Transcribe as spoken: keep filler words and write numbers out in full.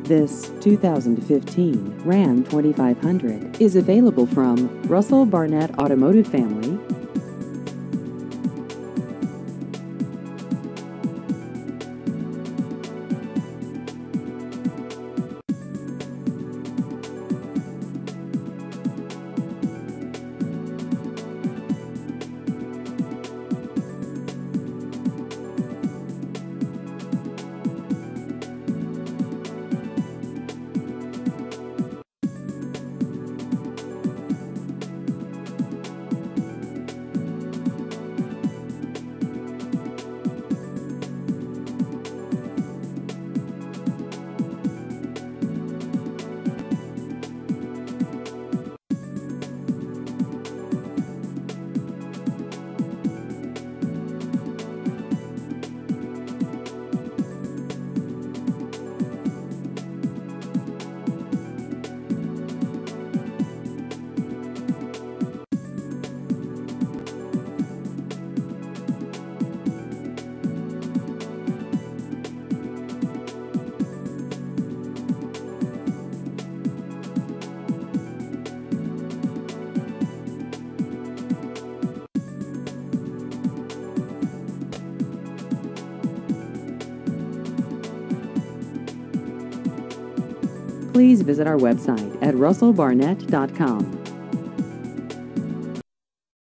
This two thousand fifteen Ram twenty-five hundred is available from Russell Barnett Automotive Family. Please visit our website at russell barnett dot com.